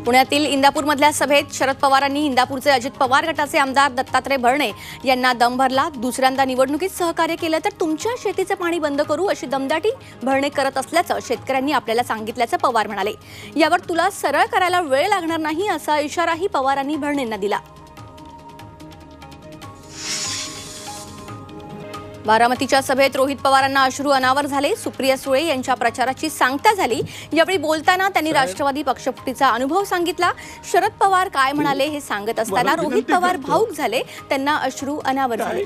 पुण्यातील इंदापूरमधल्या सभेत शरद पवारांनी इंदापूरचे अजित पवार गटाचे आमदार दत्तात्रय भरणे यांना दम भरला। दुसऱ्यांदा निवडणुकीत सहकार्य केलं तर तुमच्या शेतीचे पाणी बंद करू अशी दमदाटी भरणे करत असल्याचं शेतकऱ्यांनी आपल्याला सांगितल्याचं पवार म्हणाले। यावर तुला सरळ करायला वेळ लागणार नाही असा इशाराही पवारांनी भरणेंना दिला। बारामतीच्या सभेत रोहित पवारांना अश्रू अनावर झाले। सुप्रिया सुळे यांच्या प्रचाराची सांगता झाली। यावेळी बोलताना त्यांनी राष्ट्रवादी पक्षफुटीचा अनुभव सांगितला। शरद पवार काय म्हणाले हे सांगत असताना रोहित पवार भावुक झाले, त्यांना अश्रू अनावर झाले।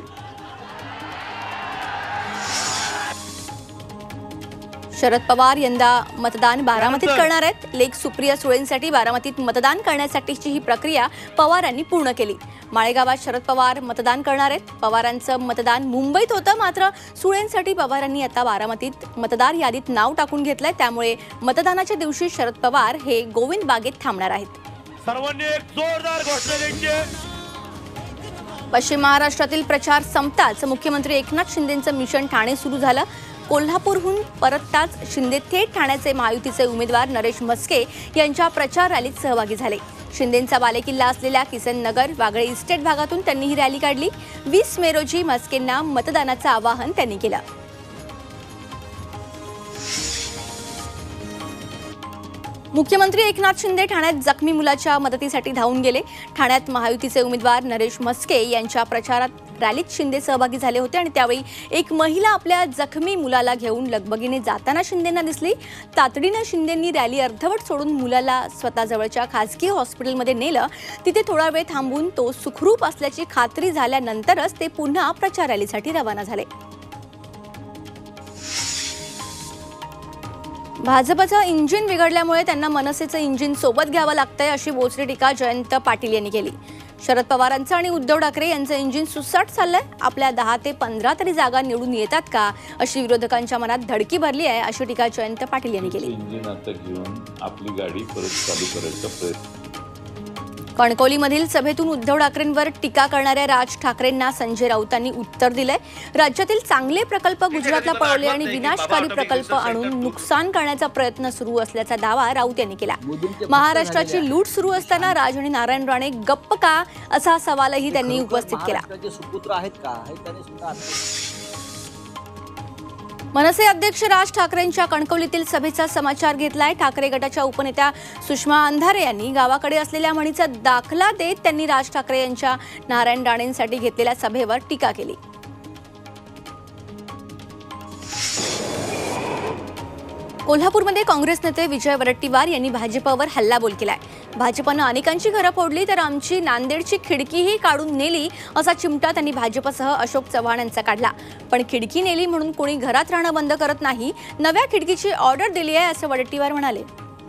शरद पवार यंदा मतदान बारामतीत करणार आहेत। लेक सुप्रिया सुळेंसाठी बारामतीत मतदान करण्यासाठीची ही प्रक्रिया पवारांनी पूर्ण केली। माळेगावात शरद पवार मतदान करणार आहेत। पवारांचं मतदान मुंबईत होतं, मात्र सुळेंसाठी पवारांनी आता बारामतीत मतदार यादीत नाव टाकून घेतलंय। त्यामुळे मतदानाच्या दिवशी शरद पवार हे गोविंद बागेत थांबणार आहेत। सर्वांनी एक जोरदार घोषणा द्यायची। पश्चिम महाराष्ट्रातील प्रचार संपताच मुख्यमंत्री एकनाथ शिंदेंचं मिशन ठाणे सुरू झालं। कोल्हापूरहून परतताच शिंदे थेट ठाण्याचे महायुतीचे उमेदवार नरेश म्हस्के यांच्या प्रचार रॅलीत सहभागी झाले। शिंदेंचा बालेकिल्ला असलेल्या किसननगर वागळे इस्टेट भागातून त्यांनी ही रॅली काढली। 20 मे रोजी म्हस्केंना मतदानाचं आवाहन त्यांनी केलं। मुख्यमंत्री एकनाथ शिंदे ठाण्यात जखमी मुलाच्या मदतीसाठी धावून गेले। ठाण्यात महायुतीचे उमेदवार नरेश म्हस्के यांच्या प्रचारात रॅलीत शिंदे सहभागी झाले होते आणि त्यावेळी एक महिला आपल्या जखमी मुलाला घेऊन लगबगीने जाताना शिंदेंना दिसली। तातडीनं शिंदेंनी रॅली अर्धवट सोडून मुलाला स्वतःजवळच्या खासगी हॉस्पिटलमध्ये नेलं। तिथे थोडा वेळ थांबून तो सुखरूप असल्याची खात्री झाल्यानंतरच ते पुन्हा प्रचार रॅलीसाठी रवाना झाले। भाजपचं इंजिन बिघडल्यामुळे त्यांना मनसेचं इंजिन सोबत घ्यावं लागतंय अशी बोचरी टीका जयंत पाटील यांनी केली। शरद पवारांचं आणि उद्धव ठाकरे यांचं इंजिन सुसाट चाललंय। आपल्या 10 ते 15 तरी जागा निवडून येतात का अशी विरोधकांच्या मनात धडकी भरली आहे अशी टीका जयंत पाटील यांनी केली। इंजिन आता घेऊन आपली गाडी परत चालू करायचा प्रयत्न। कणकवलीमधील सभेतून उद्धव ठाकरेंवर टीका करणाऱ्या राज ठाकरेंना संजय राऊतांनी उत्तर दिलंय। राज्यातील चांगले प्रकल्प गुजरातला पळवले आणि विनाशकारी प्रकल्प आणून नुकसान करण्याचा प्रयत्न सुरू असल्याचा दावा राऊत यांनी केला। महाराष्ट्राची लूट सुरू असताना राज आणि नारायण राणे गप्प का असा सवालही त्यांनी उपस्थित केला। मनसे अध्यक्ष राज ठाकरेंच्या कणकवलीतील सभेचा समाचार घेतलाय। ठाकरे गटाच्या उपनेत्या सुषमा अंधारे यांनी गावाकडे असलेल्या म्हणीचा दाखला देत त्यांनी राज ठाकरे यांच्या नारायण राणेंसाठी घेतलेल्या सभेवर टीका केली। कोल्हापूरमध्ये काँग्रेस नेते विजय वरट्टीवार यांनी भाजपवर हल्लाबोल केलाय। भाजपनं अनेकांची घरं फोडली तर आमची नांदेडची खिडकीही काढून नेली असा चिमटा त्यांनी भाजपसह अशोक चव्हाण यांचा काढला। पण खिडकी नेली म्हणून कोणी घरात राहणं बंद करत नाही, नव्या खिडकीची ऑर्डर दिली आहे असं वरट्टीवार म्हणाले।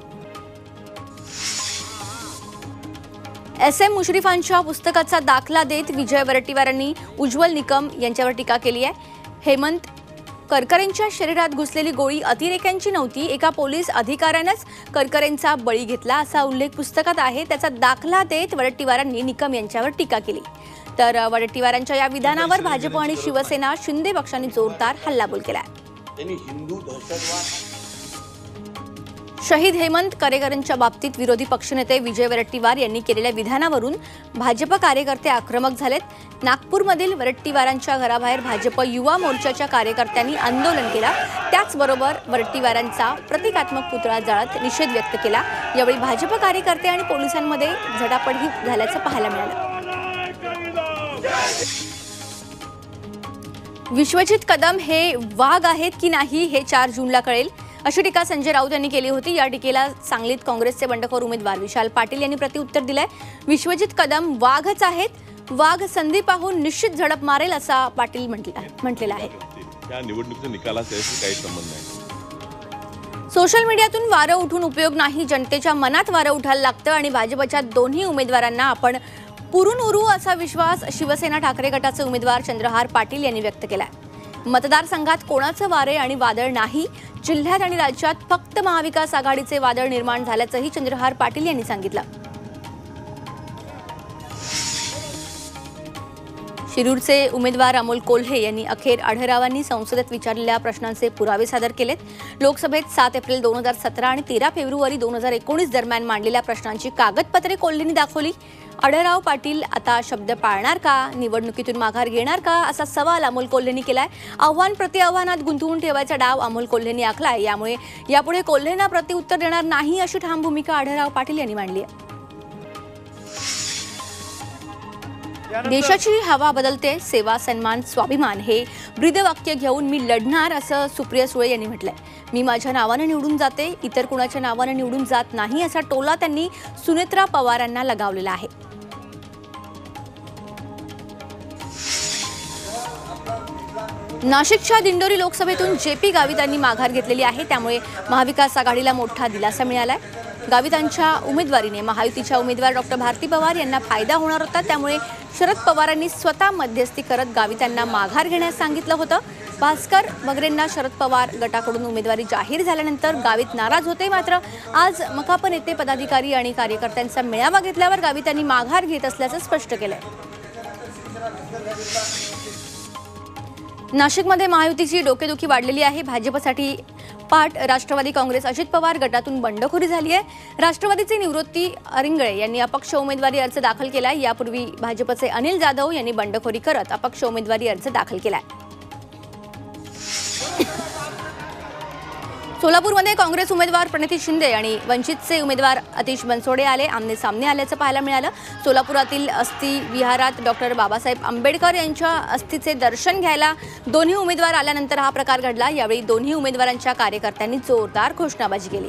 SM मुश्रीफांच्या पुस्तकाचा दाखला देत विजय वरट्टीवारांनी उज्ज्वल निकम यांच्यावर टीका केली आहे। हेमंत करकरेंच्या शरीरात घुसलेली गोळी अतिरेक्यांची नव्हती, एका पोलीस अधिकाऱ्यानेच करकरेंचा बळी घेतला असा उल्लेख पुस्तकात आहे। त्याचा दाखला देत वरट्टीवारांनी निकम यांच्यावर टीका केली। तर वरट्टीवारांच्या या विधानावर भाजप आणि शिवसेना शिंदे पक्षांनी जोरदार हल्लाबोल केलाय। शहीद हेमंत करेकरांच्या बाबतीत विरोधी पक्षनेते विजय वरट्टीवार यांनी केलेल्या विधानावरून भाजप कार्यकर्ते आक्रमक झालेत। नागपूरमधील वरट्टीवारांच्या घराबाहेर भाजप युवा मोर्चाच्या कार्यकर्त्यांनी आंदोलन केलं। त्याचबरोबर वरट्टीवारांचा प्रतिकात्मक पुतळा जाळत निषेध व्यक्त केला। यावेळी भाजप कार्यकर्ते आणि पोलिसांमध्ये झटापटही झाल्याचं पाहायला मिळालं। विश्वजित कदम हे वाघ आहेत की नाही हे 4 जूनला कळेल अशी टीका संजय राऊत यांनी केली होती। या टीकेला सांगलीत काँग्रेसचे बंडखोर उमेदवार विशाल पाटील यांनी प्रत्युत्तर दिलंय। विश्वजित कदम वाघच आहेत, वाघ संधी पाहून निश्चित झडप मारेल असा पाटील म्हटलेला आहे। त्या निवडणुकीच्या निकालाचा काही संबंध नाही। सोशल मीडियातून वारं उठून उपयोग नाही, जनतेच्या मनात वारं उठायला लागतं आणि भाजपच्या दोन्ही उमेदवारांना आपण पुरून उरू असा विश्वास शिवसेना ठाकरे गटाचे उमेदवार चंद्रहार पाटील यांनी व्यक्त केलाय। मतदारसंघात कोणाचं वारे आणि वादळ नाही, जिल्ह्यात आणि राज्यात फक्त महाविकास आघाडीचे वादळ निर्माण झाल्याचंही चंद्रहार पाटील यांनी सांगितलं। शिरूरचे उमेदवार अमोल कोल्हे यांनी अखेर आढळरावांनी संसदेत विचारलेल्या प्रश्नांचे पुरावे सादर केलेत. लोकसभेत 7 एप्रिल 2017 आणि 13 फेब्रुवारी 2019 दरम्यान मांडलेल्या प्रश्नांची कागदपत्रे कोल्हेंनी दाखवली. आढळराव पाटील आता शब्द पाळणार का, निवडणुकीतून माघार घेणार का, असा सवाल अमोल कोल्हेंनी केलाय. आव्हान प्रतिआव्हानात गुंतवून ठेवायचा डाव अमोल कोल्हेंनी आखलाय. यामुळे यापुढे कोल्हेंना प्रत्युत्तर देणार नाही अशी ठाम भूमिका आढळराव पाटील यांनी मांडली आहे. देशाची हवा बदलते, सेवा सन्मान स्वाभिमान हे ब्रीदवाक्य घेऊन मी लढणार असं सुप्रिया सुळे यांनी म्हटलंय. मी माझ्या नावाने निवडून जाते, इतर कुणाच्या नावाने निवडून जात नाही असा टोला त्यांनी सुनेत्रा पवारांना लगावलेला आहे. नाशिकच्या दिंडोरी लोकसभेतून जेपी गावितांनी माघार घेतलेली आहे. त्यामुळे महाविकास आघाडीला मोठा दिलासा मिळालाय. गावितांच्या उमेदवारीने महायुतीच्या उमेदवार डॉक्टर भारती पवार यांना फायदा होणार होता. त्यामुळे शरद पवारांनी स्वतः मध्यस्थी करत गावितांना माघार घेण्यास सांगितलं होतं. भास्कर बगरेंना शरद पवार गटाकडून उमेदवारी जाहीर झाल्यानंतर गावित नाराज होते. मात्र आज मकाप नेते, पदाधिकारी आणि कार्यकर्त्यांचा मेळावा घेतल्यावर गावितांनी माघार घेत असल्याचं स्पष्ट केलंय. नाशिकमध्ये महायुतीची डोकेदुखी वाढलेली आहे. भाजपसाठी पाठ राष्ट्रवादी काँग्रेस अजित पवार गटातून बंडखोरी झाली आहे. राष्ट्रवादीचे निवृत्ती अरिंगळे यांनी अपक्ष उमेदवारी अर्ज दाखल केलाय. यापूर्वी भाजपचे अनिल जाधव यांनी बंडखोरी करत अपक्ष उमेदवारी अर्ज दाखल केलाय. सोलापूरमध्ये काँग्रेस उमेदवार प्रणिती शिंदे आणि वंचितचे उमेदवार अतिश बनसोडे आमने सामने आल्याचं पाहायला मिळालं. सोलापुरातील अस्थि विहारात डॉक्टर बाबासाहेब आंबेडकर यांच्या अस्थीचे दर्शन घ्यायला दोन्ही उमेदवार आल्यानंतर हा प्रकार घडला. यावेळी दोन्ही उमेदवारांच्या कार्यकर्त्यांनी जोरदार घोषणाबाजी केली.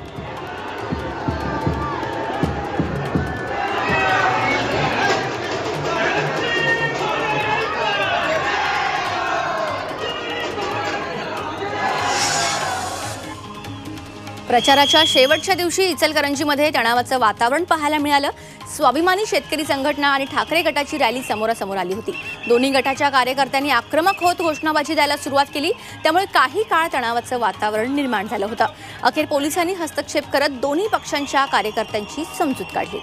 प्रचाराच्या शेवटच्या दिवशी इचलकरंजीमध्ये तणावाचं वातावरण पाहायला मिळालं. स्वाभिमानी शेतकरी संघटना आणि ठाकरे गटाची रॅली समोरासमोर आली होती. दोन्ही गटाच्या कार्यकर्त्यांनी आक्रमक होत घोषणाबाजी द्यायला सुरुवात केली. त्यामुळे काही काळ तणावाचं वातावरण निर्माण झालं होतं. अखेर पोलिसांनी हस्तक्षेप करत दोन्ही पक्षांच्या कार्यकर्त्यांची समजूत काढली.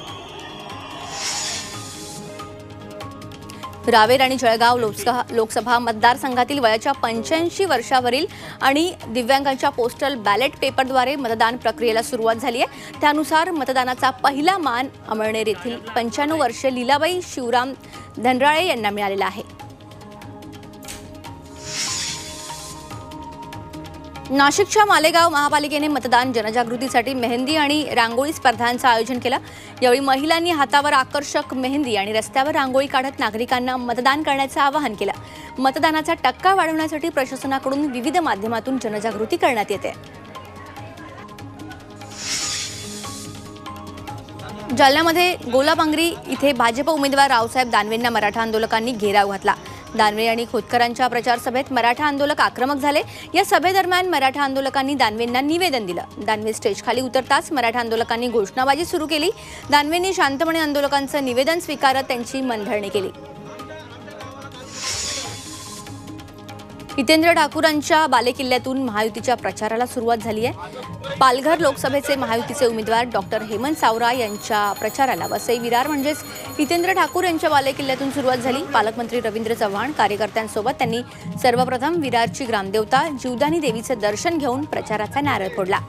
रावेर आणि जळगाव लोकसभा मतदारसंघातील वयाच्या 85 वर्षावरील आणि दिव्यांगांच्या पोस्टल बॅलेट पेपरद्वारे मतदान प्रक्रियेला सुरुवात झाली आहे. त्यानुसार मतदानाचा पहिला मान अमळनेर येथील 95 वर्षीय लीलाबाई शिवराम धनराळे यांना मिळालेला आहे. नाशिकच्या मालेगाव महापालिकेने मतदान जनजागृतीसाठी मेहंदी आणि रांगोळी स्पर्धांचं आयोजन केलं. यावेळी महिलांनी हातावर आकर्षक मेहंदी आणि रस्त्यावर रांगोळी काढत नागरिकांना मतदान करण्याचं आवाहन केलं. मतदानाचा टक्का वाढवण्यासाठी प्रशासनाकडून विविध माध्यमातून जनजागृती करण्यात येते. जालन्यामध्ये गोलापांगरी इथे भाजप उमेदवार रावसाहेब दानवेंना मराठा आंदोलकांनी घेराव घातला. दानवे आणि खोतकरांच्या प्रचार सभेत मराठा आंदोलक आक्रमक झाले. या सभेदरम्यान मराठा आंदोलकांनी दानवेंना निवेदन दिलं. दानवे स्टेजखाली उतरताच मराठा आंदोलकांनी घोषणाबाजी सुरू केली. दानवेंनी शांतपणे आंदोलकांचं निवेदन स्वीकारत त्यांची मनधरणी केली. हितेंद्र ठाकूरांच्या बालेकिल्ल्यातून महायुतीच्या प्रचाराला सुरुवात झाली आहे. पालघर लोकसभेचे महायुतीचे उमेदवार डॉक्टर हेमंत सावरा यांच्या प्रचाराला वसई विरार म्हणजेच हितेंद्र ठाकूर यांच्या बालेकिल्ल्यातून सुरुवात झाली. पालकमंत्री रवींद्र चव्हाण कार्यकर्त्यांसोबत त्यांनी सर्वप्रथम विरारची ग्रामदेवता जीवदानी देवीचं दर्शन घेऊन प्रचाराचा नारळ फोडला.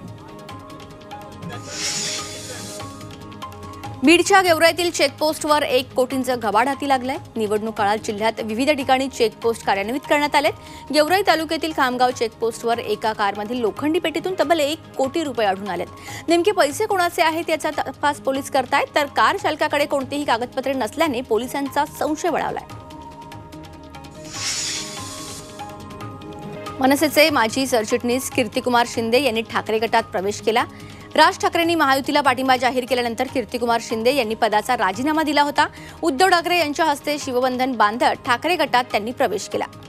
बीडच्या गेवराईतील चेकपोस्टवर 1 कोटींचं घबाड हाती लागलंय. निवडणूक काळात जिल्ह्यात विविध ठिकाणी चेकपोस्ट कार्यान्वित करण्यात आलेत. गेवराई तालुक्यातील खामगाव चेकपोस्टवर एका कारमधील लोखंडी पेटीतून तब्बल 1 कोटी रुपये आढळून आलेत. नेमके पैसे कोणाचे आहेत याचा तपास पोलीस करतायत. तर कार चालकाकडे कोणतीही कागदपत्रे नसल्याने पोलिसांचा संशय बळावलाय. मनसेचे माजी सरचिटणीस कीर्तिकुमार शिंदे यांनी ठाकरे गटात प्रवेश केला. राज ठाकरेंनी महायुतीला पाठिंबा जाहीर केल्यानंतर कीर्तिकुमार शिंदे यांनी पदाचा राजीनामा दिला होता. उद्धव ठाकरे यांच्या हस्ते शिवबंधन बांधत ठाकरे गटात त्यांनी प्रवेश केला.